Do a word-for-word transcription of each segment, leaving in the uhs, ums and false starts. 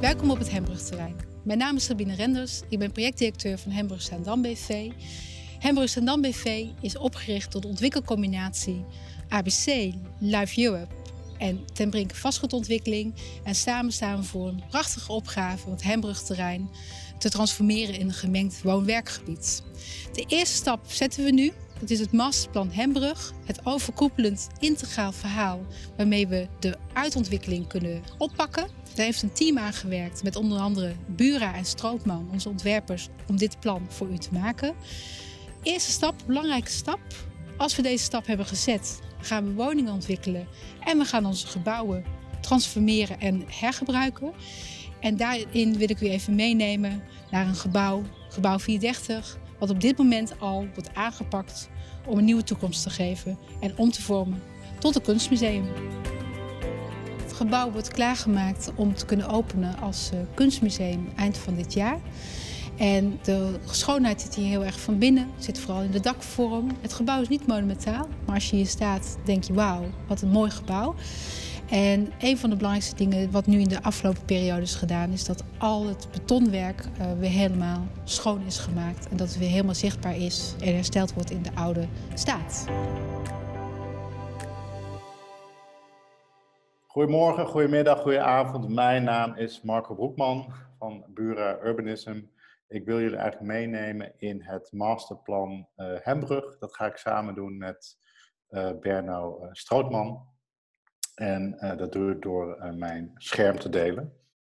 Welkom op het Hembrugterrein. Mijn naam is Sabine Renders, ik ben projectdirecteur van Hembrug Zaandam B V. Hembrug Zaandam B V is opgericht tot de ontwikkelcombinatie A B C, Live Europe en Ten Brinke vastgoedontwikkeling. En samen staan we voor een prachtige opgave om het Hembrugterrein te transformeren in een gemengd woon-werkgebied. De eerste stap zetten we nu. Dat is het masterplan Hembrug, het overkoepelend integraal verhaal waarmee we de uitontwikkeling kunnen oppakken. Daar heeft een team aan gewerkt met onder andere Bura en Strootman, onze ontwerpers, om dit plan voor u te maken. Eerste stap, belangrijke stap. Als we deze stap hebben gezet, gaan we woningen ontwikkelen en we gaan onze gebouwen transformeren en hergebruiken. En daarin wil ik u even meenemen naar een gebouw, gebouw vierdertig, wat op dit moment al wordt aangepakt om een nieuwe toekomst te geven en om te vormen tot een kunstmuseum. Het gebouw wordt klaargemaakt om te kunnen openen als kunstmuseum eind van dit jaar. En de schoonheid zit hier heel erg van binnen, zit vooral in de dakvorm. Het gebouw is niet monumentaal, maar als je hier staat denk je wauw, wat een mooi gebouw. En een van de belangrijkste dingen wat nu in de afgelopen periode is gedaan, is dat al het betonwerk uh, weer helemaal schoon is gemaakt. En dat het weer helemaal zichtbaar is en hersteld wordt in de oude staat. Goedemorgen, goedemiddag, goedenavond. Mijn naam is Marco Broekman van Bura Urbanism. Ik wil jullie eigenlijk meenemen in het masterplan uh, Hembrug. Dat ga ik samen doen met uh, Berno uh, Strootman. En uh, dat doe ik door uh, mijn scherm te delen.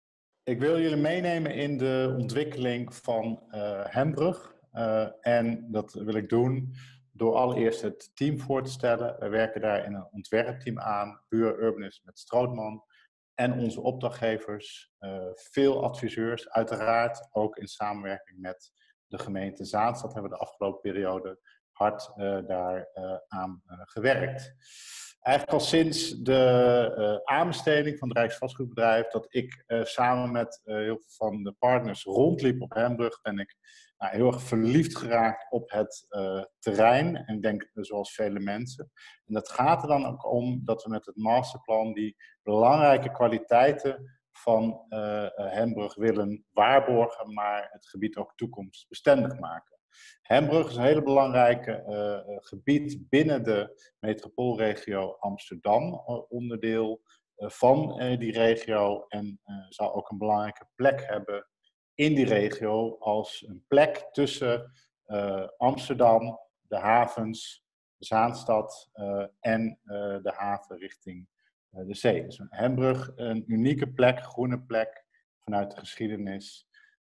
Ik wil jullie meenemen in de ontwikkeling van uh, Hembrug. Uh, en dat wil ik doen door allereerst het team voor te stellen. We werken daar in een ontwerpteam aan, Bura Urbanism met Strootman. En onze opdrachtgevers, uh, veel adviseurs, uiteraard ook in samenwerking met de gemeente Zaanstad hebben we de afgelopen periode hard uh, daar uh, aan uh, gewerkt. Eigenlijk al sinds de uh, aanbesteding van het Rijksvastgoedbedrijf, dat ik uh, samen met uh, heel veel van de partners rondliep op Hembrug, ben ik nou, heel erg verliefd geraakt op het uh, terrein. En ik denk uh, zoals vele mensen. En dat gaat er dan ook om dat we met het masterplan die belangrijke kwaliteiten van uh, Hembrug willen waarborgen, maar het gebied ook toekomstbestendig maken. Hembrug is een hele belangrijke uh, gebied binnen de metropoolregio Amsterdam, uh, onderdeel uh, van uh, die regio en uh, zal ook een belangrijke plek hebben in die regio als een plek tussen uh, Amsterdam, de havens, de Zaanstad uh, en uh, de haven richting uh, de zee. Dus Hembrug, een unieke plek, groene plek vanuit de geschiedenis.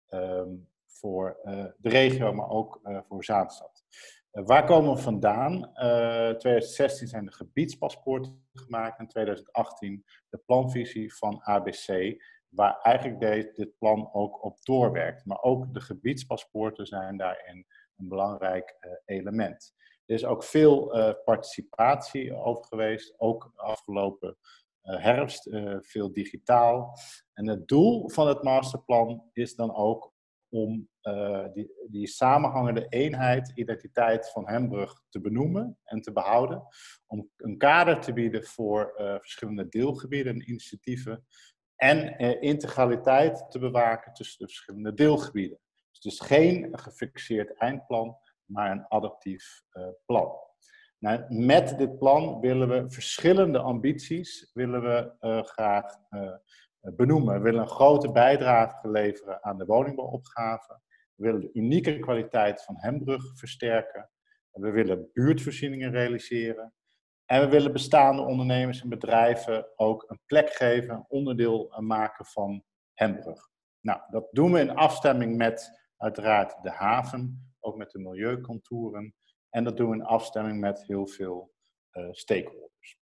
Um, voor uh, de regio, maar ook uh, voor Zaanstad. Uh, waar komen we vandaan? Uh, twintig zestien zijn de gebiedspaspoorten gemaakt en twintig achttien de planvisie van A B C, waar eigenlijk de, dit plan ook op doorwerkt. Maar ook de gebiedspaspoorten zijn daarin een belangrijk uh, element. Er is ook veel uh, participatie over geweest, ook afgelopen uh, herfst, uh, veel digitaal. En het doel van het masterplan is dan ook om uh, die, die samenhangende eenheid, identiteit van Hembrug te benoemen en te behouden. Om een kader te bieden voor uh, verschillende deelgebieden en initiatieven. En uh, integraliteit te bewaken tussen de verschillende deelgebieden. Dus het is geen gefixeerd eindplan, maar een adaptief uh, plan. Nou, met dit plan willen we verschillende ambities willen we, uh, graag uh, benoemen. We willen een grote bijdrage leveren aan de woningbouwopgave. We willen de unieke kwaliteit van Hembrug versterken. We willen buurtvoorzieningen realiseren. En we willen bestaande ondernemers en bedrijven ook een plek geven, een onderdeel maken van Hembrug. Nou, dat doen we in afstemming met uiteraard de haven, ook met de milieucontouren. En dat doen we in afstemming met heel veel uh, stakeholders.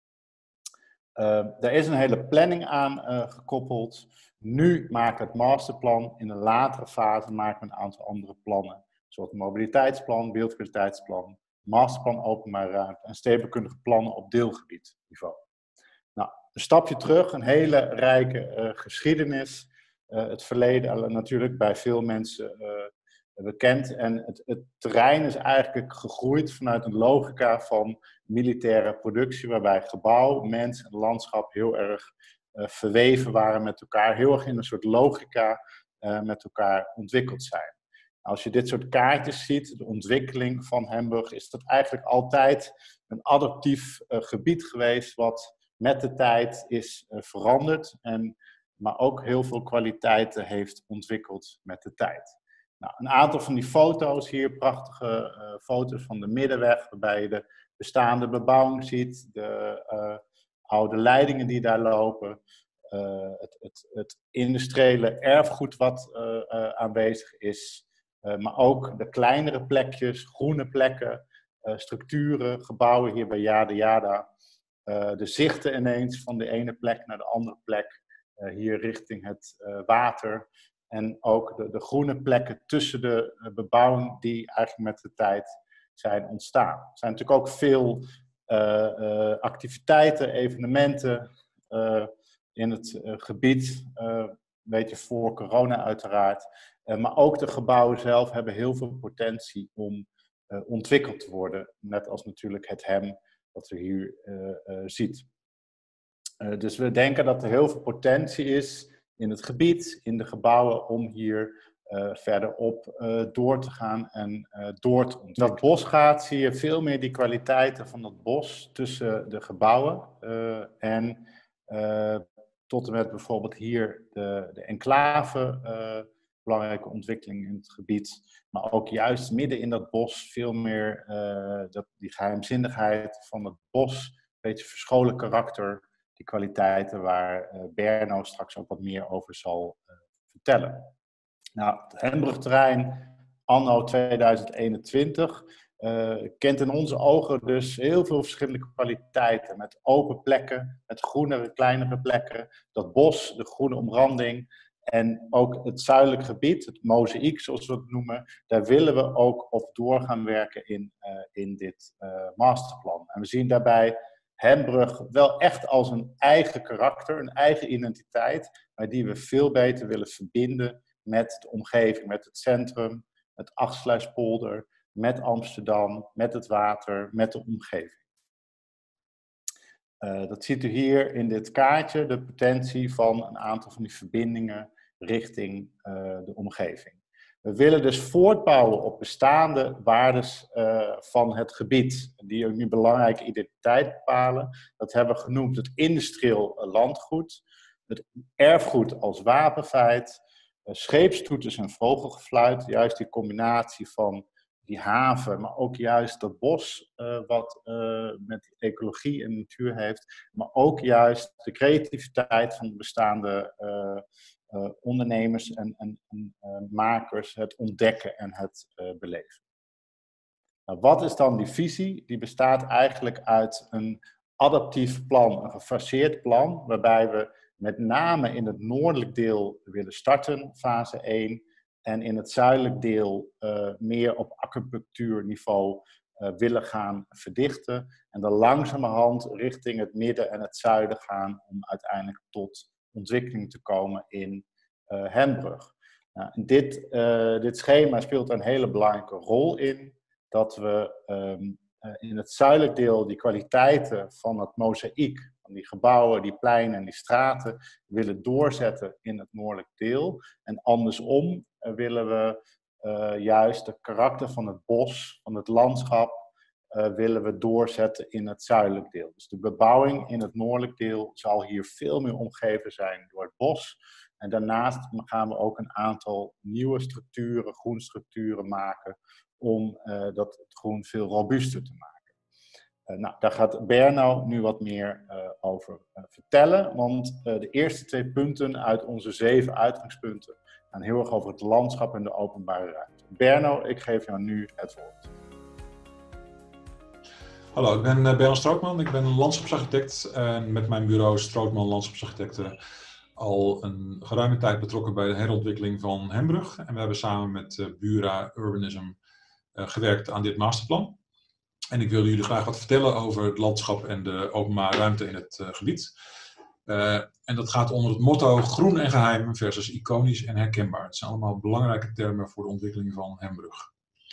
Uh, er is een hele planning aan uh, gekoppeld. Nu maken we het masterplan. In een latere fase maken we een aantal andere plannen. Zoals het mobiliteitsplan, beeldkwaliteitsplan, masterplan openbare ruimte en stedenbouwkundige plannen op deelgebiedniveau. Nou, een stapje terug, een hele rijke uh, geschiedenis. Uh, het verleden uh, natuurlijk bij veel mensen uh, bekend. En het, het terrein is eigenlijk gegroeid vanuit een logica van militaire productie, waarbij gebouw, mens en landschap heel erg uh, verweven waren met elkaar, heel erg in een soort logica uh, met elkaar ontwikkeld zijn. Als je dit soort kaartjes ziet, de ontwikkeling van Hamburg, is dat eigenlijk altijd een adaptief uh, gebied geweest wat met de tijd is uh, veranderd, en, maar ook heel veel kwaliteiten heeft ontwikkeld met de tijd. Nou, een aantal van die foto's hier, prachtige uh, foto's van de Middenweg, waarbij je de bestaande bebouwing ziet, de uh, oude leidingen die daar lopen, uh, het, het, het industriële erfgoed wat uh, uh, aanwezig is. Uh, maar ook de kleinere plekjes, groene plekken, uh, structuren, gebouwen hier bij Yada Yada. Uh, de zichten ineens van de ene plek naar de andere plek, uh, hier richting het uh, water. En ook de, de groene plekken tussen de uh, bebouwing die eigenlijk met de tijd zijn ontstaan. Er zijn natuurlijk ook veel uh, uh, activiteiten, evenementen uh, in het uh, gebied. Uh, een beetje voor corona uiteraard. Uh, maar ook de gebouwen zelf hebben heel veel potentie om uh, ontwikkeld te worden. Net als natuurlijk het Hem wat we hier uh, uh, ziet. Uh, dus we denken dat er heel veel potentie is in het gebied, in de gebouwen, om hier uh, verderop uh, door te gaan en uh, door te ontwikkelen. Dat bos gaat, zie je veel meer die kwaliteiten van dat bos tussen de gebouwen uh, en uh, tot en met bijvoorbeeld hier de, de enclave, uh, belangrijke ontwikkeling in het gebied, maar ook juist midden in dat bos veel meer uh, dat, die geheimzinnigheid van het bos, een beetje verscholen karakter, die kwaliteiten waar uh, Berno straks ook wat meer over zal uh, vertellen. Nou, het Hembrugterrein anno tweeduizend eenentwintig uh, kent in onze ogen dus heel veel verschillende kwaliteiten, met open plekken, met groenere, kleinere plekken, dat bos, de groene omranding. En ook het zuidelijk gebied, het mozaïek zoals we het noemen, daar willen we ook op door gaan werken in, uh, in dit uh, masterplan. En we zien daarbij Hembrug wel echt als een eigen karakter, een eigen identiteit, maar die we veel beter willen verbinden met de omgeving, met het centrum, het Achtsluispolder, met Amsterdam, met het water, met de omgeving. Uh, dat ziet u hier in dit kaartje, de potentie van een aantal van die verbindingen richting uh, de omgeving. We willen dus voortbouwen op bestaande waardes uh, van het gebied, die ook nu belangrijke identiteit bepalen. Dat hebben we genoemd het industrieel landgoed, het erfgoed als wapenfeit, uh, scheepstoeters en vogelgefluit, juist die combinatie van die haven, maar ook juist dat bos uh, wat uh, met ecologie en natuur heeft, maar ook juist de creativiteit van de bestaande uh, uh, ondernemers en, en, en uh, makers, het ontdekken en het uh, beleven. Nou, wat is dan die visie? Die bestaat eigenlijk uit een adaptief plan, een gefaseerd plan, waarbij we met name in het noordelijk deel willen starten, fase één, en in het zuidelijk deel uh, meer op acupunctuurniveau uh, willen gaan verdichten. En dan langzamerhand richting het midden en het zuiden gaan om uiteindelijk tot ontwikkeling te komen in uh, Hembrug. Nou, dit, uh, dit schema speelt een hele belangrijke rol in. Dat we um, uh, in het zuidelijk deel die kwaliteiten van het mozaïek, van die gebouwen, die pleinen en die straten, willen doorzetten in het noordelijk deel. En andersom uh, willen we uh, juist de karakter van het bos, van het landschap, uh, willen we doorzetten in het zuidelijk deel. Dus de bebouwing in het noordelijk deel zal hier veel meer omgeven zijn door het bos. En daarnaast gaan we ook een aantal nieuwe structuren, groenstructuren maken, om uh, dat het groen veel robuuster te maken. Uh, nou, daar gaat Berno nu wat meer uh, over uh, vertellen, want uh, de eerste twee punten uit onze zeven uitgangspunten gaan heel erg over het landschap en de openbare ruimte. Berno, ik geef jou nu het woord. Hallo, ik ben uh, Berno Strootman, ik ben landschapsarchitect en met mijn bureau Strootman Landschapsarchitecten al een geruime tijd betrokken bij de herontwikkeling van Hembrug. En we hebben samen met uh, Bura Urbanism uh, gewerkt aan dit masterplan. En ik wilde jullie graag wat vertellen over het landschap en de openbare ruimte in het uh, gebied. Uh, en dat gaat onder het motto groen en geheim versus iconisch en herkenbaar. Het zijn allemaal belangrijke termen voor de ontwikkeling van Hembrug.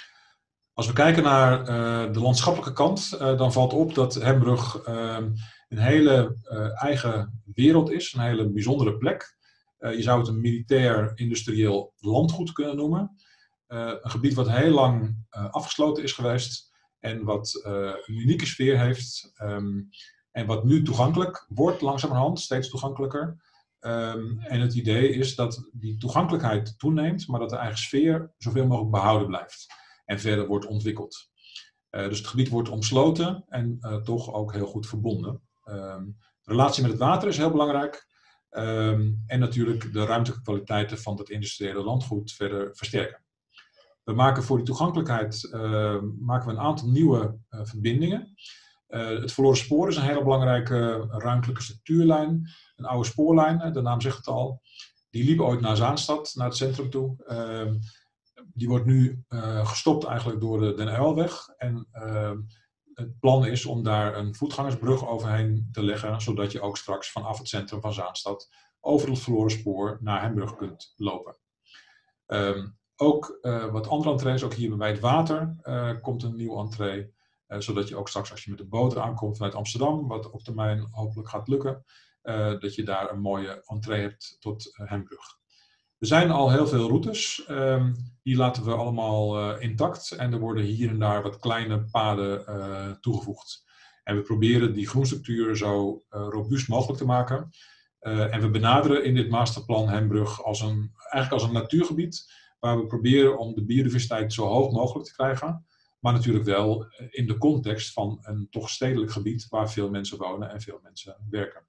Als we kijken naar uh, de landschappelijke kant, uh, dan valt op dat Hembrug uh, een hele uh, eigen wereld is, een hele bijzondere plek. Uh, je zou het een militair-industrieel landgoed kunnen noemen. Uh, een gebied wat heel lang uh, afgesloten is geweest en wat uh, een unieke sfeer heeft. Um, en wat nu toegankelijk wordt, langzamerhand, steeds toegankelijker. Um, en het idee is dat die toegankelijkheid toeneemt, maar dat de eigen sfeer zoveel mogelijk behouden blijft en verder wordt ontwikkeld. Uh, dus het gebied wordt omsloten en uh, toch ook heel goed verbonden. Um, de relatie met het water is heel belangrijk. Um, en natuurlijk de ruimtelijke kwaliteiten van het industriële landgoed verder versterken. We maken voor die toegankelijkheid uh, maken we een aantal nieuwe uh, verbindingen. Uh, het verloren spoor is een hele belangrijke ruimtelijke structuurlijn. Een oude spoorlijn, de naam zegt het al. Die liep ooit naar Zaanstad, naar het centrum toe. Uh, die wordt nu uh, gestopt eigenlijk door de Den Uilweg. En uh, het plan is om daar een voetgangersbrug overheen te leggen, zodat je ook straks vanaf het centrum van Zaanstad over het verloren spoor naar Hembrugge kunt lopen. Um, ook uh, wat andere entrees, ook hier bij het water uh, komt een nieuwe entree. Uh, zodat je ook straks als je met de boot aankomt vanuit Amsterdam, wat op termijn hopelijk gaat lukken, uh, dat je daar een mooie entree hebt tot uh, Hembrugge. Er zijn al heel veel routes, um, die laten we allemaal uh, intact en er worden hier en daar wat kleine paden uh, toegevoegd. En we proberen die groenstructuur zo uh, robuust mogelijk te maken. Uh, en we benaderen in dit masterplan Hembrugge als een, eigenlijk als een natuurgebied, waar we proberen om de biodiversiteit zo hoog mogelijk te krijgen. Maar natuurlijk wel in de context van een toch stedelijk gebied waar veel mensen wonen en veel mensen werken.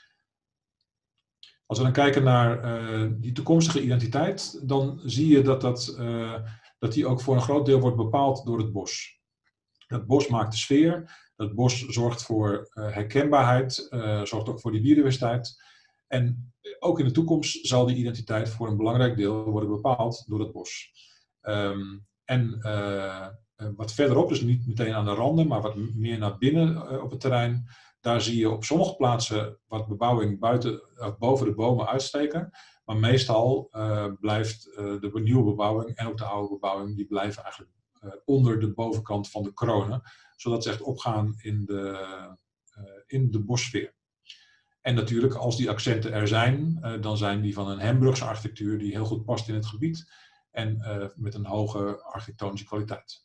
Als we dan kijken naar uh, die toekomstige identiteit, dan zie je dat, dat, uh, dat die ook voor een groot deel wordt bepaald door het bos. Het bos maakt de sfeer, het bos zorgt voor uh, herkenbaarheid, uh, zorgt ook voor die biodiversiteit. En ook in de toekomst zal die identiteit voor een belangrijk deel worden bepaald door het bos. Um, en uh, wat verderop, dus niet meteen aan de randen, maar wat meer naar binnen uh, op het terrein, daar zie je op sommige plaatsen wat bebouwing buiten, uh, boven de bomen uitsteken. Maar meestal uh, blijft uh, de nieuwe bebouwing en ook de oude bebouwing, die blijven eigenlijk uh, onder de bovenkant van de kronen. Zodat ze echt opgaan in de, uh, in de bossfeer. En natuurlijk, als die accenten er zijn, uh, dan zijn die van een Hembrugse architectuur die heel goed past in het gebied. En uh, met een hoge architectonische kwaliteit.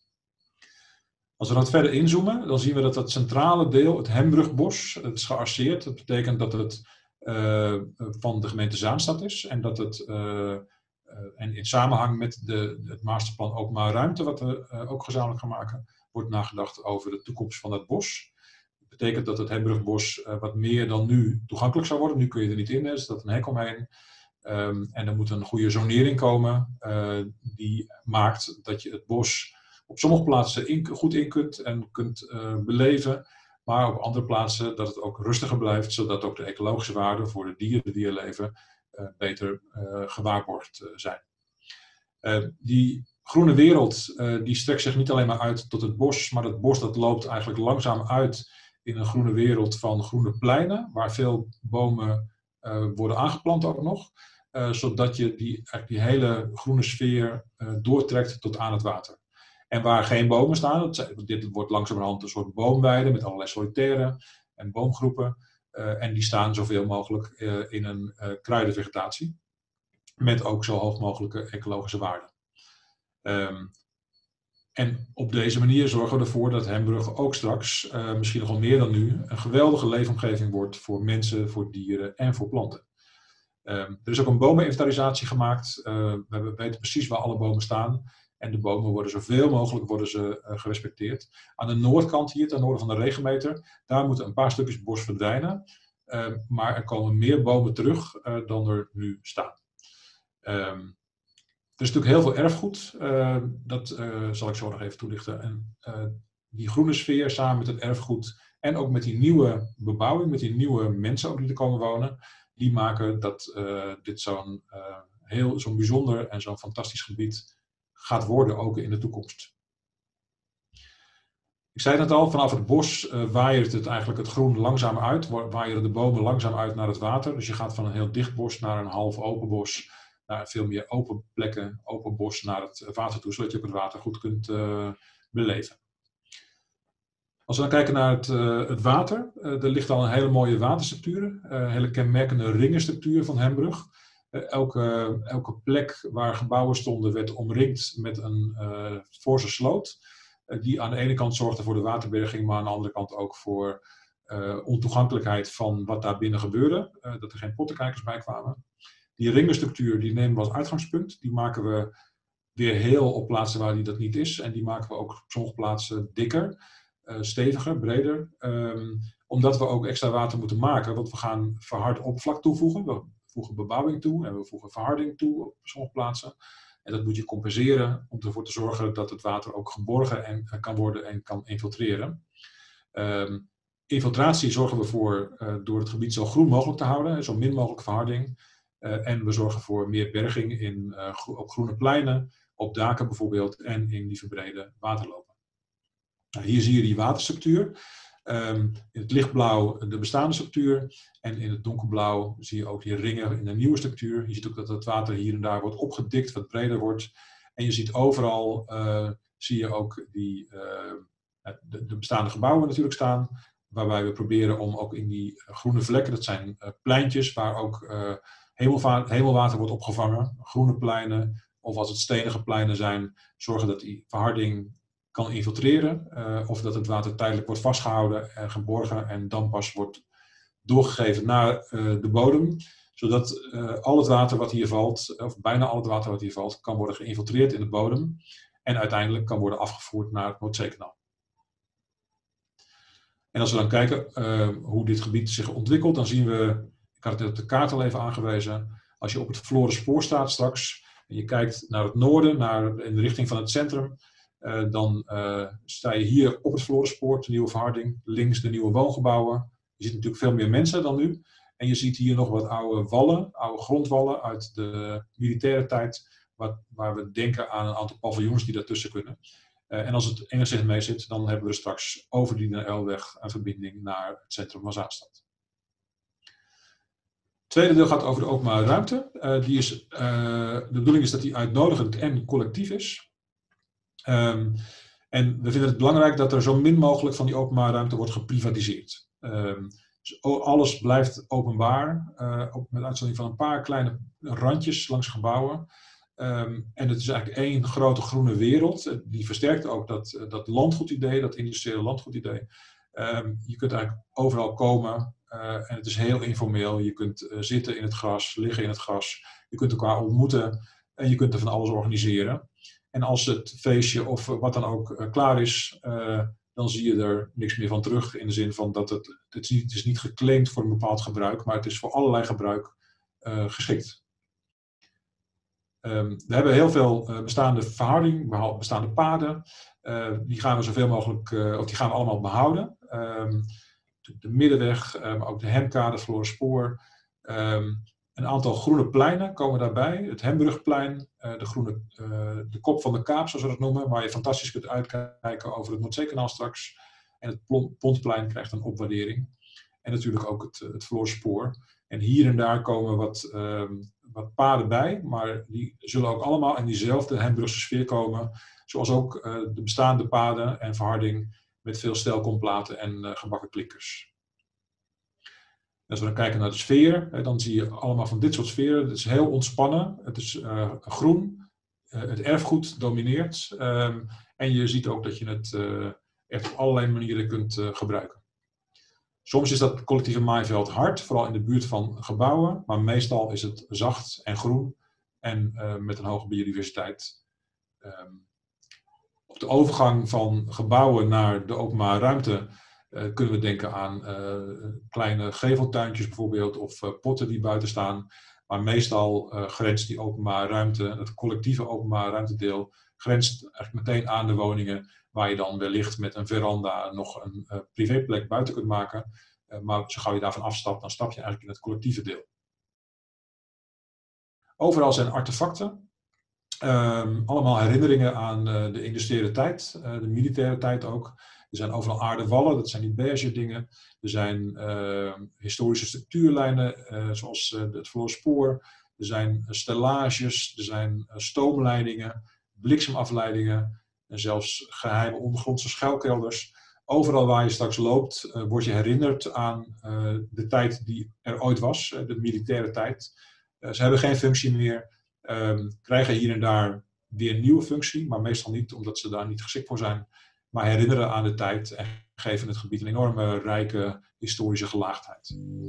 Als we dan verder inzoomen, dan zien we dat het centrale deel, het Hembruggebos, het is gearseerd. Dat betekent dat het uh, van de gemeente Zaanstad is. En dat het uh, uh, en in samenhang met de, het masterplan Openbare Ruimte, wat we uh, ook gezamenlijk gaan maken, wordt nagedacht over de toekomst van het bos. Dat betekent dat het Hembruggebos uh, wat meer dan nu toegankelijk zou worden. Nu kun je er niet in, er staat een hek omheen. Um, en er moet een goede zonering komen uh, die maakt dat je het bos op sommige plaatsen in, goed in kunt en kunt uh, beleven, maar op andere plaatsen dat het ook rustiger blijft, zodat ook de ecologische waarden voor de dieren die er leven uh, beter uh, gewaarborgd uh, zijn. Uh, die groene wereld uh, die strekt zich niet alleen maar uit tot het bos, maar het bos dat loopt eigenlijk langzaam uit in een groene wereld van groene pleinen, waar veel bomen uh, worden aangeplant ook nog. Uh, zodat je die, eigenlijk die hele groene sfeer uh, doortrekt tot aan het water. En waar geen bomen staan, dat, dit wordt langzamerhand een soort boomweide met allerlei solitairen en boomgroepen. Uh, en die staan zoveel mogelijk uh, in een uh, kruidenvegetatie. Met ook zo hoog mogelijke ecologische waarden. Um, en op deze manier zorgen we ervoor dat Hembrugge ook straks, uh, misschien nog wel meer dan nu, een geweldige leefomgeving wordt voor mensen, voor dieren en voor planten. Um, er is ook een bomeninventarisatie gemaakt. Uh, we weten precies waar alle bomen staan. En de bomen worden zoveel mogelijk worden ze, uh, gerespecteerd. Aan de noordkant hier, ten noorden van de regenmeter, daar moeten een paar stukjes bos verdwijnen. Uh, maar er komen meer bomen terug uh, dan er nu staan. Um, er is natuurlijk heel veel erfgoed. Uh, dat uh, zal ik zo nog even toelichten. En uh, die groene sfeer samen met het erfgoed en ook met die nieuwe bebouwing, met die nieuwe mensen ook die er komen wonen, die maken dat uh, dit zo'n uh, heel zo'n bijzonder en zo'n fantastisch gebied gaat worden, ook in de toekomst. Ik zei het al, vanaf het bos uh, waaiert het eigenlijk het groen langzaam uit, waaieren de bomen langzaam uit naar het water. Dus je gaat van een heel dicht bos naar een half open bos, naar veel meer open plekken, open bos naar het water toe, zodat je ook het water goed kunt uh, beleven. Als we dan kijken naar het, uh, het water, uh, er ligt al een hele mooie waterstructuur, uh, een hele kenmerkende ringenstructuur van Hembrug. Uh, elke, elke plek waar gebouwen stonden werd omringd met een uh, forse sloot, uh, die aan de ene kant zorgde voor de waterberging, maar aan de andere kant ook voor uh, ontoegankelijkheid van wat daar binnen gebeurde, uh, dat er geen pottenkijkers bij kwamen. Die ringenstructuur die nemen we als uitgangspunt, die maken we weer heel op plaatsen waar die dat niet is en die maken we ook op sommige plaatsen dikker. Uh, steviger, breder, um, omdat we ook extra water moeten maken, want we gaan verhard oppervlak toevoegen, we voegen bebouwing toe en we voegen verharding toe op sommige plaatsen. En dat moet je compenseren om ervoor te zorgen dat het water ook geborgen en, uh, kan worden en kan infiltreren. Um, infiltratie zorgen we voor uh, door het gebied zo groen mogelijk te houden, zo min mogelijk verharding. Uh, en we zorgen voor meer berging in, uh, gro- op groene pleinen, op daken bijvoorbeeld en in die verbrede waterlopen. Nou, hier zie je die waterstructuur. Um, in het lichtblauw de bestaande structuur en in het donkerblauw zie je ook die ringen in de nieuwe structuur. Je ziet ook dat het water hier en daar wordt opgedikt, wat breder wordt. En je ziet overal, uh, zie je ook die, uh, de, de bestaande gebouwen natuurlijk staan, waarbij we proberen om ook in die groene vlekken, dat zijn uh, pleintjes waar ook uh, hemelva- hemelwater wordt opgevangen, groene pleinen, of als het stenige pleinen zijn, zorgen dat die verharding kan infiltreren, uh, of dat het water tijdelijk wordt vastgehouden en geborgen en dan pas wordt doorgegeven naar uh, de bodem, zodat uh, al het water wat hier valt, of bijna al het water wat hier valt, kan worden geïnfiltreerd in de bodem en uiteindelijk kan worden afgevoerd naar het Noordzeekanaal. En als we dan kijken uh, hoe dit gebied zich ontwikkelt, dan zien we, ik had het net op de kaart al even aangewezen, als je op het verloren spoor staat straks en je kijkt naar het noorden, naar, in de richting van het centrum, Uh, dan uh, sta je hier op het verloren spoor, de nieuwe verharding, links de nieuwe woongebouwen. Je ziet natuurlijk veel meer mensen dan nu. En je ziet hier nog wat oude wallen, oude grondwallen uit de militaire tijd, wat, waar we denken aan een aantal paviljoens die daartussen kunnen. Uh, en als het enigszins mee zit, dan hebben we straks over die N L-weg een verbinding naar het centrum van Zaanstad. Het tweede deel gaat over de openbare ruimte. Uh, die is, uh, de bedoeling is dat die uitnodigend en collectief is. Um, en we vinden het belangrijk dat er zo min mogelijk van die openbare ruimte wordt geprivatiseerd. Um, dus alles blijft openbaar, uh, op, met uitzondering van een paar kleine randjes langs gebouwen. Um, en het is eigenlijk één grote groene wereld. Die versterkt ook dat, dat landgoedidee, dat industriële landgoedidee. Um, je kunt eigenlijk overal komen uh, en het is heel informeel. Je kunt uh, zitten in het gras, liggen in het gras. Je kunt elkaar ontmoeten en je kunt er van alles organiseren. En als het feestje of wat dan ook uh, klaar is, uh, dan zie je er niks meer van terug. In de zin van dat het, het, is niet, het is niet geclaimd voor een bepaald gebruik, maar het is voor allerlei gebruik uh, geschikt. Um, we hebben heel veel uh, bestaande verharding, bestaande paden. Uh, die gaan we zoveel mogelijk, uh, of die gaan we allemaal behouden. Um, de middenweg, uh, maar ook de Hemkade, het verloren spoor. Um, Een aantal groene pleinen komen daarbij. Het Hembrugplein, de, groene, de kop van de Kaap, zoals we dat noemen, waar je fantastisch kunt uitkijken over het Noordzeekanaal straks. En het Pontplein krijgt een opwaardering. En natuurlijk ook het, het verloren spoor. En hier en daar komen wat, um, wat paden bij, maar die zullen ook allemaal in diezelfde Hembrugse sfeer komen. Zoals ook uh, de bestaande paden en verharding met veel stelkomplaten en uh, gebakken klinkers. Als we dan kijken naar de sfeer, dan zie je allemaal van dit soort sferen. Het is heel ontspannen, het is uh, groen, uh, het erfgoed domineert. Um, en je ziet ook dat je het uh, echt op allerlei manieren kunt uh, gebruiken. Soms is dat collectieve maaiveld hard, vooral in de buurt van gebouwen. Maar meestal is het zacht en groen en uh, met een hoge biodiversiteit. Um, op de overgang van gebouwen naar de openbare ruimte Uh, kunnen we denken aan uh, kleine geveltuintjes bijvoorbeeld of uh, potten die buiten staan. Maar meestal uh, grenst die openbare ruimte, het collectieve openbare ruimtedeel, grenst eigenlijk meteen aan de woningen waar je dan wellicht met een veranda nog een uh, privéplek buiten kunt maken. Uh, maar zo gauw je daarvan afstapt, dan stap je eigenlijk in het collectieve deel. Overal zijn artefacten. Um, allemaal herinneringen aan uh, de industriële tijd, uh, de militaire tijd ook. Er zijn overal aardewallen, dat zijn die beige dingen. Er zijn uh, historische structuurlijnen, uh, zoals uh, het verloren spoor. Er zijn uh, stellages, er zijn uh, stoomleidingen, bliksemafleidingen. En zelfs geheime ondergrondse schuilkelders. Overal waar je straks loopt, uh, word je herinnerd aan uh, de tijd die er ooit was, uh, de militaire tijd. Uh, ze hebben geen functie meer, um, krijgen hier en daar weer een nieuwe functie, maar meestal niet omdat ze daar niet geschikt voor zijn. Maar herinneren aan de tijd en geven het gebied een enorme rijke historische gelaagdheid.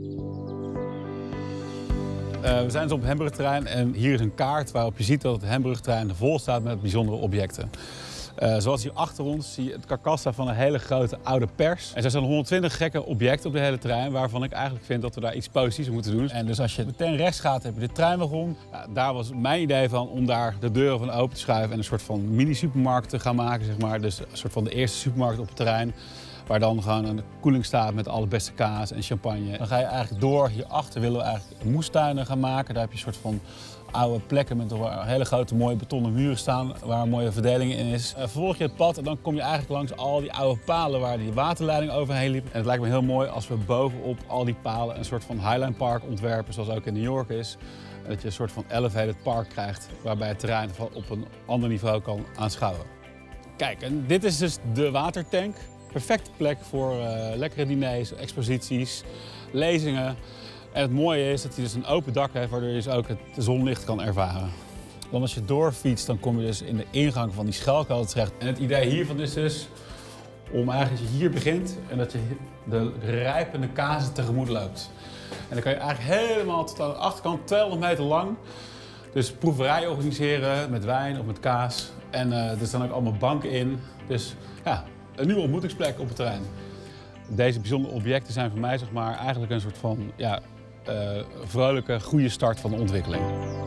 Uh, we zijn dus op het Hembrugterrein en hier is een kaart waarop je ziet dat het Hembrugterrein vol staat met bijzondere objecten. Uh, zoals hier achter ons zie je het karkassa van een hele grote oude pers. En er zijn honderdtwintig gekke objecten op de hele terrein waarvan ik eigenlijk vind dat we daar iets positiefs moeten doen. En dus als je meteen rechts gaat heb je de treinwagon. Ja, daar was mijn idee van om daar de deuren van open te schuiven en een soort van mini-supermarkt te gaan maken, zeg maar. Dus een soort van de eerste supermarkt op het terrein. Waar dan gewoon een koeling staat met alle beste kaas en champagne. Dan ga je eigenlijk door. Hierachter willen we eigenlijk moestuinen gaan maken. Daar heb je een soort van oude plekken met hele grote mooie betonnen muren staan waar een mooie verdeling in is. Uh, vervolg je het pad en dan kom je eigenlijk langs al die oude palen waar die waterleiding overheen liep. En het lijkt me heel mooi als we bovenop al die palen een soort van Highline Park ontwerpen zoals ook in New York is. Dat je een soort van elevated park krijgt waarbij het terrein op een ander niveau kan aanschouwen. Kijk, en dit is dus de watertank. Perfecte plek voor uh, lekkere diners, exposities, lezingen. En het mooie is dat hij dus een open dak heeft, waardoor je dus ook het zonlicht kan ervaren. Dan als je doorfietst, dan kom je dus in de ingang van die schelkolen terecht. En het idee hiervan is dus om eigenlijk dat je hier begint en dat je de rijpende kazen tegemoet loopt. En dan kan je eigenlijk helemaal tot aan de achterkant, tweehonderd meter lang, dus proeverij organiseren met wijn of met kaas. En uh, er staan ook allemaal banken in. Dus ja, een nieuwe ontmoetingsplek op het terrein. Deze bijzondere objecten zijn voor mij zeg maar, eigenlijk een soort van ja, uh, vrolijke, goede start van de ontwikkeling.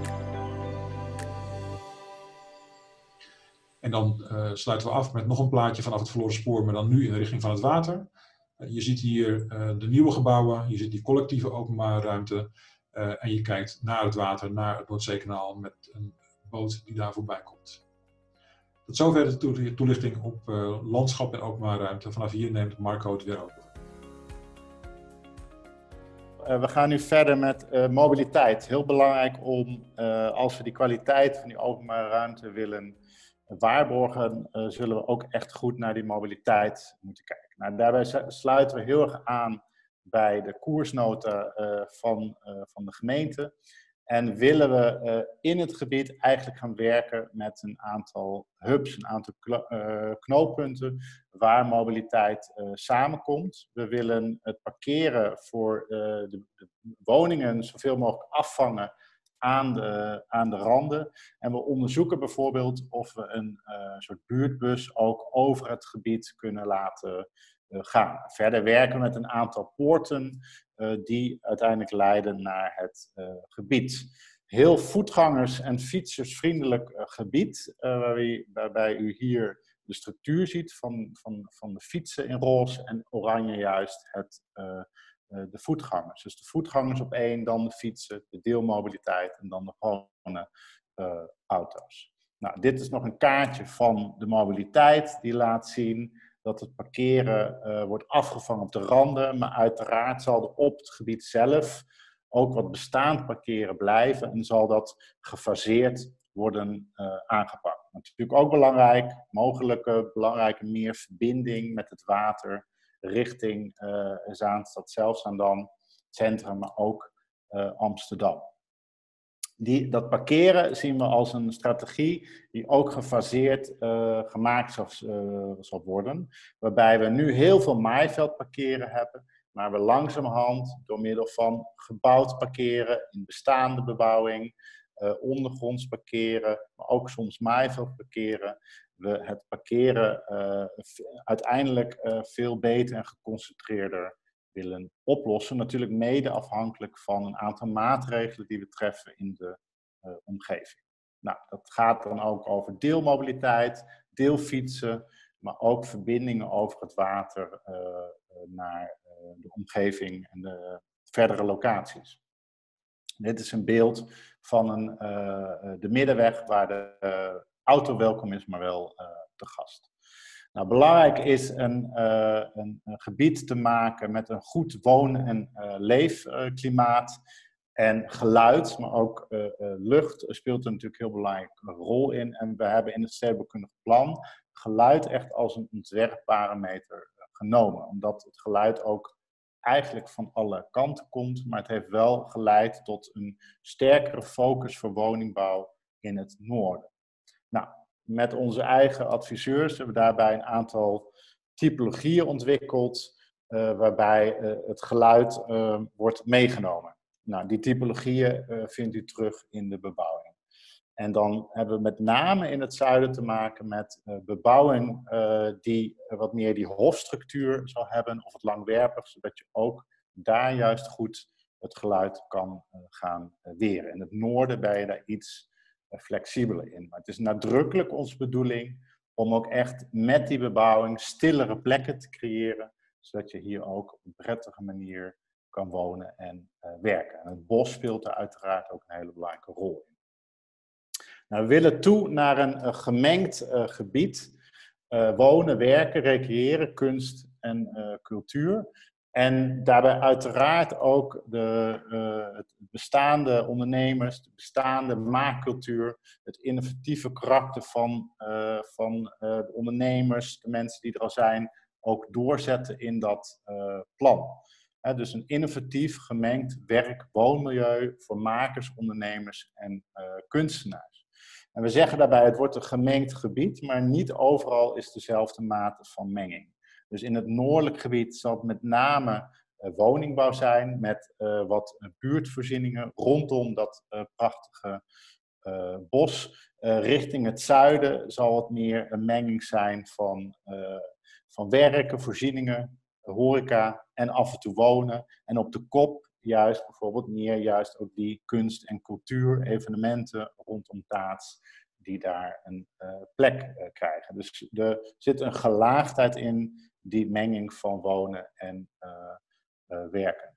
En dan uh, sluiten we af met nog een plaatje vanaf het verloren spoor, maar dan nu in de richting van het water. Uh, je ziet hier uh, de nieuwe gebouwen, je ziet die collectieve openbare ruimte. Uh, en je kijkt naar het water, naar het Noordzeekanaal met een boot die daar voorbij komt. Tot zover de toelichting op uh, landschap en openbare ruimte. Vanaf hier neemt Marco het weer over. Uh, we gaan nu verder met uh, mobiliteit. Heel belangrijk om, uh, als we die kwaliteit van die openbare ruimte willen waarborgen, uh, zullen we ook echt goed naar die mobiliteit moeten kijken. Nou, daarbij sluiten we heel erg aan bij de koersnota uh, van, uh, van de gemeente. En willen we uh, in het gebied eigenlijk gaan werken met een aantal hubs, een aantal uh, knooppunten waar mobiliteit uh, samenkomt. We willen het parkeren voor uh, de, de woningen zoveel mogelijk afvangen aan de, aan de randen. En we onderzoeken bijvoorbeeld of we een uh, soort buurtbus ook over het gebied kunnen laten uh, gaan. Verder werken we met een aantal poorten uh, die uiteindelijk leiden naar het uh, gebied. Heel voetgangers- en fietsersvriendelijk uh, gebied, uh, waar we, waarbij u hier de structuur ziet van, van, van de fietsen in roze en oranje juist het uh, de voetgangers. Dus de voetgangers op één, dan de fietsen, de deelmobiliteit en dan de gewone uh, auto's. Nou, dit is nog een kaartje van de mobiliteit die laat zien dat het parkeren uh, wordt afgevangen op de randen, maar uiteraard zal er op het gebied zelf ook wat bestaand parkeren blijven en zal dat gefaseerd worden uh, aangepakt. Natuurlijk ook belangrijk, mogelijke belangrijke meer verbinding met het water richting uh, Zaanstad, Zelfzaandam, centrum, maar ook uh, Amsterdam. Die, dat parkeren zien we als een strategie die ook gefaseerd uh, gemaakt zal, uh, zal worden. Waarbij we nu heel veel maaiveld parkeren hebben, maar we langzamerhand door middel van gebouwd parkeren in bestaande bebouwing, uh, ondergronds parkeren, maar ook soms maaiveld parkeren, we het parkeren uh, uiteindelijk uh, veel beter en geconcentreerder willen oplossen. Natuurlijk mede afhankelijk van een aantal maatregelen die we treffen in de uh, omgeving. Nou, dat gaat dan ook over deelmobiliteit, deelfietsen, maar ook verbindingen over het water uh, naar uh, de omgeving en de verdere locaties. Dit is een beeld van een, uh, de middenweg waar de uh, auto welkom is, maar wel uh, te gast. Nou, belangrijk is een, uh, een, een gebied te maken met een goed woon- en uh, leefklimaat. En geluid, maar ook uh, uh, lucht speelt er natuurlijk een heel belangrijke rol in. En we hebben in het stedenbouwkundig plan geluid echt als een ontwerpparameter genomen. Omdat het geluid ook eigenlijk van alle kanten komt, maar het heeft wel geleid tot een sterkere focus voor woningbouw in het noorden. Nou, met onze eigen adviseurs hebben we daarbij een aantal typologieën ontwikkeld, uh, waarbij uh, het geluid uh, wordt meegenomen. Nou, die typologieën uh, vindt u terug in de bebouwing. En dan hebben we met name in het zuiden te maken met uh, bebouwing uh, die uh, wat meer die hofstructuur zal hebben, of het langwerpig, zodat je ook daar juist goed het geluid kan uh, gaan uh, weren. In het noorden ben je daar iets uh, flexibeler in. Maar het is nadrukkelijk onze bedoeling om ook echt met die bebouwing stillere plekken te creëren, zodat je hier ook op een prettige manier kan wonen en uh, werken. En het bos speelt er uiteraard ook een hele belangrijke rol in. Nou, we willen toe naar een uh, gemengd uh, gebied. Uh, wonen, werken, recreëren, kunst en uh, cultuur. En daarbij uiteraard ook de uh, het bestaande ondernemers, de bestaande maakcultuur, het innovatieve karakter van, uh, van uh, de ondernemers, de mensen die er al zijn, ook doorzetten in dat uh, plan. He, dus een innovatief gemengd werk-woonmilieu voor makers, ondernemers en uh, kunstenaars. En we zeggen daarbij, het wordt een gemengd gebied, maar niet overal is dezelfde mate van menging. Dus in het noordelijk gebied zal het met name uh, woningbouw zijn, met uh, wat uh, buurtvoorzieningen rondom dat uh, prachtige uh, bos. Uh, richting het zuiden zal het meer een menging zijn van, uh, van werken, voorzieningen, horeca en af en toe wonen. En op de kop juist bijvoorbeeld meer juist ook die kunst- en cultuur, evenementen rondom Taats, die daar een uh, plek uh, krijgen. Dus er zit een gelaagdheid in die menging van wonen en uh, uh, werken.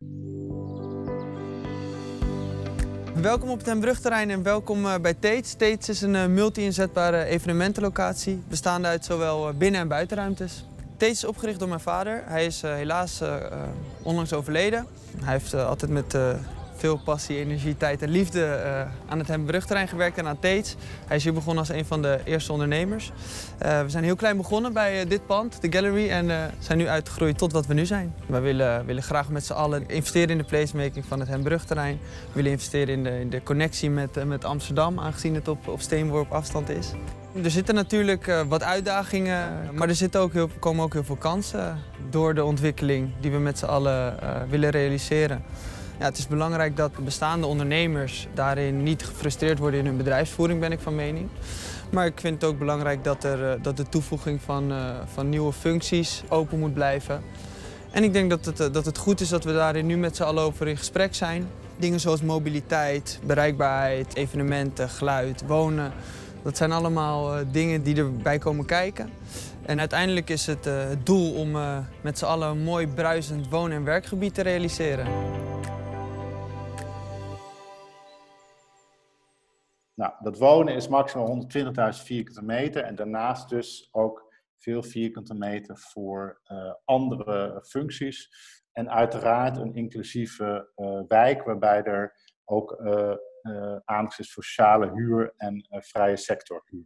Welkom op het Hembrugterrein en welkom uh, bij Tates. Tates is een uh, multi-inzetbare evenementenlocatie, bestaande uit zowel binnen- en buitenruimtes. Tates is opgericht door mijn vader. Hij is uh, helaas uh, uh, onlangs overleden. Hij heeft uh, altijd met uh, veel passie, energie, tijd en liefde uh, aan het Hembrugterrein gewerkt en aan Tates. Hij is hier begonnen als een van de eerste ondernemers. Uh, we zijn heel klein begonnen bij uh, dit pand, de Gallery, en uh, zijn nu uitgegroeid tot wat we nu zijn. Wij willen, willen graag met z'n allen investeren in de placemaking van het Hembrugterrein. We willen investeren in de, in de connectie met, uh, met Amsterdam, aangezien het op, op steenworp afstand is. Er zitten natuurlijk uh, wat uitdagingen, maar er zitten ook heel, komen ook heel veel kansen door de ontwikkeling die we met z'n allen uh, willen realiseren. Ja, het is belangrijk dat de bestaande ondernemers daarin niet gefrustreerd worden in hun bedrijfsvoering, ben ik van mening. Maar ik vind het ook belangrijk dat, er, uh, dat de toevoeging van, uh, van nieuwe functies open moet blijven. En ik denk dat het, uh, dat het goed is dat we daarin nu met z'n allen over in gesprek zijn. Dingen zoals mobiliteit, bereikbaarheid, evenementen, geluid, wonen. Dat zijn allemaal uh, dingen die erbij komen kijken. En uiteindelijk is het uh, het doel om uh, met z'n allen een mooi bruisend woon- en werkgebied te realiseren. Nou, dat wonen is maximaal honderdtwintigduizend vierkante meter en daarnaast dus ook veel vierkante meter voor uh, andere functies. En uiteraard een inclusieve uh, wijk waarbij er ook uh, uh, aandacht is voor sociale huur en uh, vrije sectorhuur.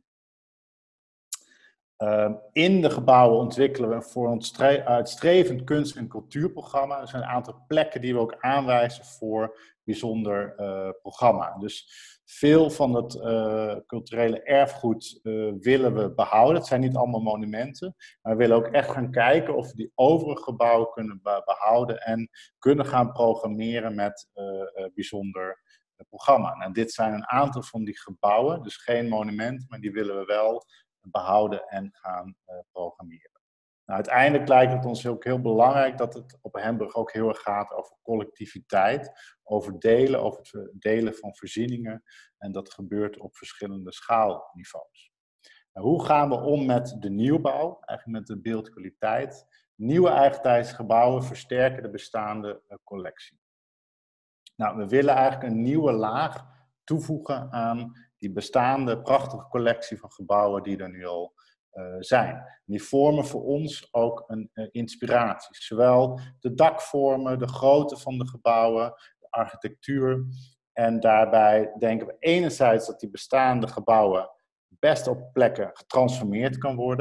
Uh, in de gebouwen ontwikkelen we voor ons uitstrevend kunst- en cultuurprogramma. Er zijn een aantal plekken die we ook aanwijzen voor bijzonder uh, programma. Dus veel van het uh, culturele erfgoed uh, willen we behouden. Het zijn niet allemaal monumenten, maar we willen ook echt gaan kijken of we die overige gebouwen kunnen be behouden en kunnen gaan programmeren met uh, uh, bijzonder uh, programma. Nou, dit zijn een aantal van die gebouwen, dus geen monument, maar die willen we wel behouden en gaan uh, programmeren. Nou, uiteindelijk lijkt het ons ook heel belangrijk dat het op Hembrug ook heel erg gaat over collectiviteit, over delen, over het delen van voorzieningen. En dat gebeurt op verschillende schaalniveaus. Nou, hoe gaan we om met de nieuwbouw, eigenlijk met de beeldkwaliteit? Nieuwe eigentijds gebouwen versterken de bestaande uh, collectie. Nou, we willen eigenlijk een nieuwe laag toevoegen aan die bestaande prachtige collectie van gebouwen die er nu al uh, zijn. Die vormen voor ons ook een uh, inspiratie. Zowel de dakvormen, de grootte van de gebouwen, de architectuur. En daarbij denken we enerzijds dat die bestaande gebouwen best op plekken getransformeerd kan worden.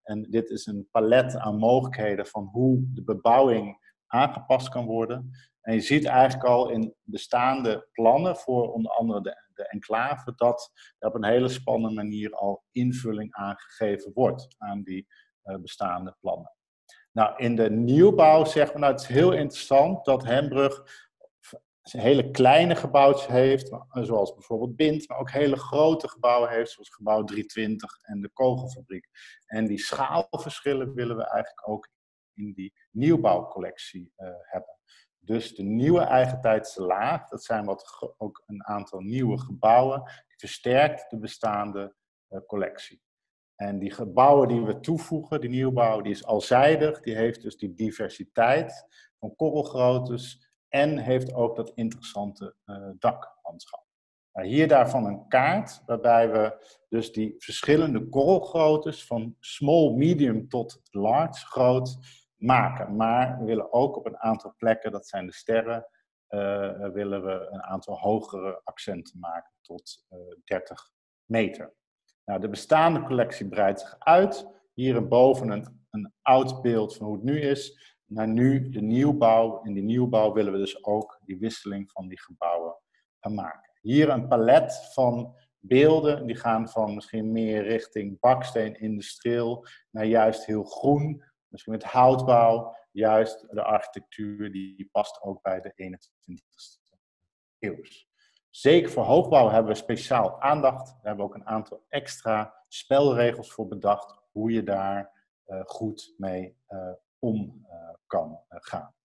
En dit is een palet aan mogelijkheden van hoe de bebouwing aangepast kan worden. En je ziet eigenlijk al in bestaande plannen voor onder andere de, de enclave dat er op een hele spannende manier al invulling aangegeven wordt aan die uh, bestaande plannen. Nou, in de nieuwbouw zeggen we, nou, het is heel interessant dat Hembrugge hele kleine gebouwtjes heeft, zoals bijvoorbeeld Bint, maar ook hele grote gebouwen heeft, zoals gebouw driehonderdtwintig en de Kogelfabriek. En die schaalverschillen willen we eigenlijk ook in die nieuwbouwcollectie uh, hebben. Dus de nieuwe eigentijdse laag, dat zijn wat ook een aantal nieuwe gebouwen, die versterkt de bestaande uh, collectie. En die gebouwen die we toevoegen, die nieuwbouw, die is alzijdig, die heeft dus die diversiteit van korrelgroottes en heeft ook dat interessante uh, daklandschap. Nou, hier daarvan een kaart, waarbij we dus die verschillende korrelgroottes van small, medium tot large groot maken. Maar we willen ook op een aantal plekken, dat zijn de sterren, uh, willen we een aantal hogere accenten maken tot uh, dertig meter. Nou, de bestaande collectie breidt zich uit. Hier boven een, een oud beeld van hoe het nu is. Naar nu de nieuwbouw. In die nieuwbouw willen we dus ook die wisseling van die gebouwen gaan maken. Hier een palet van beelden. Die gaan van misschien meer richting baksteen, industrieel, naar juist heel groen. Misschien met houtbouw. Juist de architectuur die past ook bij de eenentwintigste eeuw. Zeker voor hoogbouw hebben we speciaal aandacht. Daar hebben we ook een aantal extra spelregels voor bedacht. Hoe je daar uh, goed mee uh, om uh, kan uh, gaan.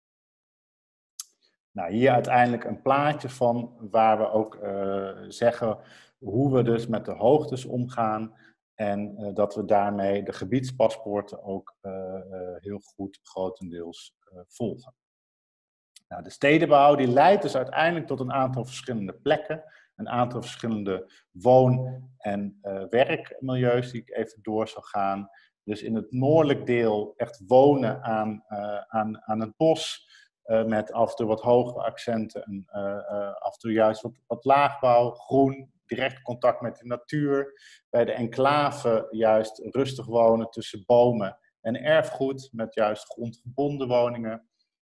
Nou, hier uiteindelijk een plaatje van waar we ook uh, zeggen hoe we dus met de hoogtes omgaan. En uh, dat we daarmee de gebiedspaspoorten ook uh, uh, heel goed grotendeels uh, volgen. Nou, de stedenbouw die leidt dus uiteindelijk tot een aantal verschillende plekken. Een aantal verschillende woon- en uh, werkmilieus die ik even door zal gaan. Dus in het noordelijk deel echt wonen aan, uh, aan, aan het bos. Uh, met af en toe wat hogere accenten. En uh, uh, af en toe juist wat, wat laagbouw, groen, direct contact met de natuur. Bij de enclave juist rustig wonen tussen bomen en erfgoed. Met juist grondgebonden woningen.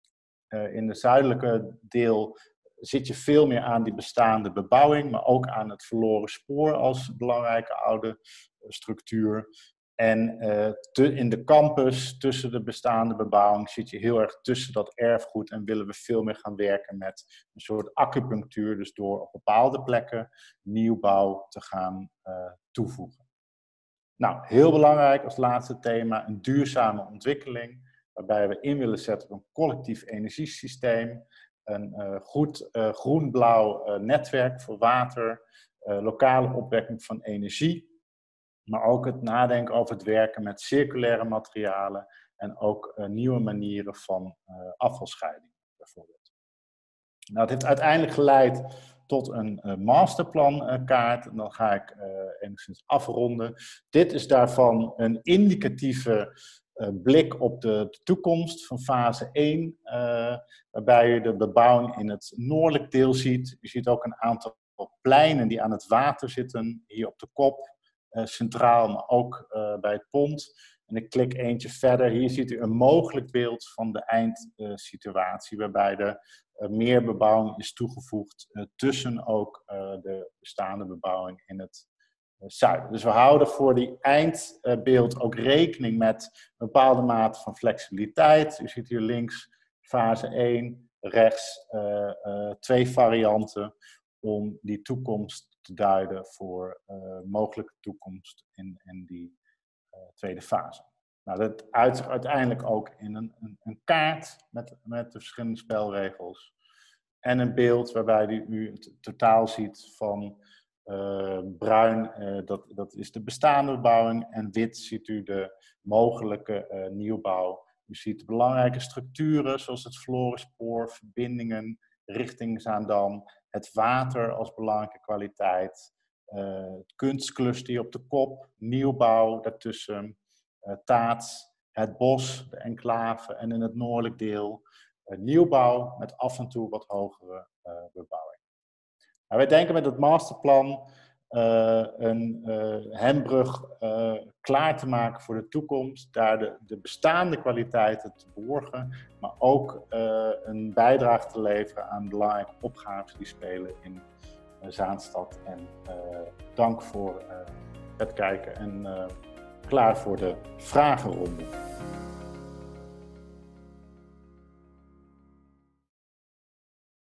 Uh, in de zuidelijke deel zit je veel meer aan die bestaande bebouwing, maar ook aan het verloren spoor als belangrijke oude uh, structuur. En uh, te, in de campus, tussen de bestaande bebouwing, zit je heel erg tussen dat erfgoed en willen we veel meer gaan werken met een soort acupunctuur, dus door op bepaalde plekken nieuwbouw te gaan uh, toevoegen. Nou, heel belangrijk als laatste thema, een duurzame ontwikkeling. Waarbij we in willen zetten op een collectief energiesysteem, een uh, goed uh, groen-blauw uh, netwerk voor water, uh, lokale opwekking van energie, maar ook het nadenken over het werken met circulaire materialen en ook uh, nieuwe manieren van uh, afvalscheiding bijvoorbeeld. Nou, het heeft uiteindelijk geleid tot een uh, masterplankaart en dan ga ik uh, enigszins afronden. Dit is daarvan een indicatieve Uh, blik op de, de toekomst van fase één, uh, waarbij je de bebouwing in het noordelijk deel ziet. Je ziet ook een aantal pleinen die aan het water zitten, hier op de kop, uh, centraal, maar ook uh, bij het pont. En ik klik eentje verder. Hier ziet u een mogelijk beeld van de eindsituatie, uh, waarbij er uh, meer bebouwing is toegevoegd uh, tussen ook uh, de bestaande bebouwing in het zuiden. Dus we houden voor die eindbeeld ook rekening met een bepaalde mate van flexibiliteit. U ziet hier links fase één, rechts uh, uh, twee varianten om die toekomst te duiden voor uh, mogelijke toekomst in, in die uh, tweede fase. Nou, dat uit zich uiteindelijk ook in een, een, een kaart met, met de verschillende spelregels en een beeld waarbij u het totaal ziet van Uh, bruin, uh, dat, dat is de bestaande bebouwing en wit ziet u de mogelijke uh, nieuwbouw. U ziet belangrijke structuren zoals het verloren spoor, verbindingen richting Zaandam, het water als belangrijke kwaliteit, uh, het kunstcluster hier op de kop, nieuwbouw daartussen, uh, Taats, het bos, de enclave en in het noordelijk deel uh, nieuwbouw met af en toe wat hogere uh, bebouwing. Nou, wij denken met het masterplan uh, een uh, Hembrug uh, klaar te maken voor de toekomst, daar de, de bestaande kwaliteiten te borgen, maar ook uh, een bijdrage te leveren aan belangrijke opgaves die spelen in uh, Zaanstad. En uh, dank voor uh, het kijken en uh, klaar voor de vragenronde.